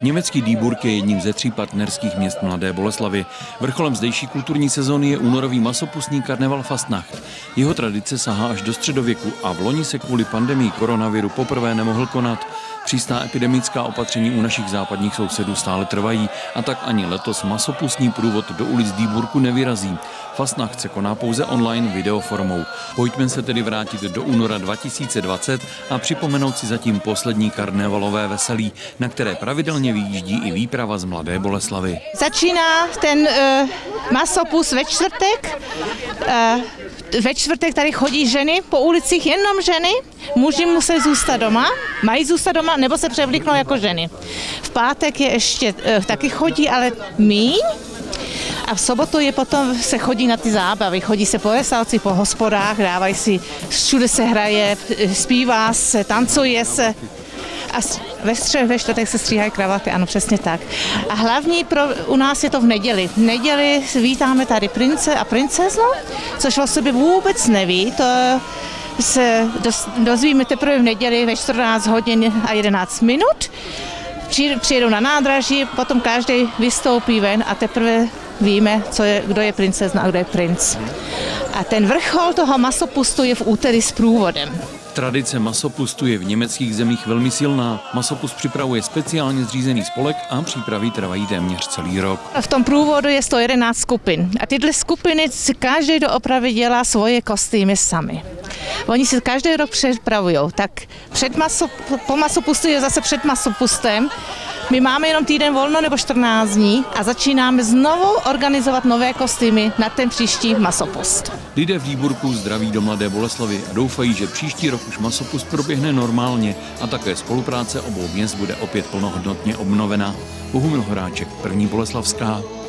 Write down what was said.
Německý Dýburk je jedním ze 3 partnerských měst Mladé Boleslavi. Vrcholem zdejší kulturní sezóny je únorový masopustní karneval Fastnacht. Jeho tradice sahá až do středověku a v loni se kvůli pandemii koronaviru poprvé nemohl konat. Přísná epidemická opatření u našich západních sousedů stále trvají a tak ani letos masopustní průvod do ulic Dýburku nevyrazí. Fastnacht se koná pouze online videoformou. Pojďme se tedy vrátit do února 2020 a připomenout si zatím poslední karnevalové veselí, na které pravidelně vyjíždí i výprava z Mladé Boleslavy. Začíná ten masopust ve čtvrtek. Ve čtvrtek tady chodí ženy po ulicích, jenom ženy. Muži musí zůstat doma, mají zůstat doma, nebo se převlíknou jako ženy. V pátek je ještě taky chodí, ale míň. A v sobotu je potom se chodí na ty zábavy, chodí se po restauracích, po hospodách, dávají si, všude se hraje, zpívá se, tancuje se. A ve čtvrtek se stříhají kravaty, ano, přesně tak. A hlavní u nás je to v neděli. V neděli vítáme tady prince a princeznu, což o sobě vůbec neví. To se dozvíme teprve v neděli ve 14 hodin a 11 minut. Přijedou na nádraží, potom každý vystoupí ven a teprve víme, kdo je princezna a kdo je princ. A ten vrchol toho masopustu je v úterý s průvodem. Tradice masopustu je v německých zemích velmi silná. Masopust připravuje speciálně zřízený spolek a přípravy trvají téměř celý rok. V tom průvodu je 111 skupin a tyhle skupiny si každý doopravdy dělá svoje kostýmy sami. Oni si každý rok připravují. Tak po masopustu je zase před masopustem. My máme jenom týden volno nebo 14 dní a začínáme znovu organizovat nové kostýmy na ten příští masopust. Lidé v Dýburku zdraví do Mladé Boleslavy a doufají, že příští rok už masopust proběhne normálně a také spolupráce obou měst bude opět plnohodnotně obnovena. Bohumil Horáček, První Boleslavská.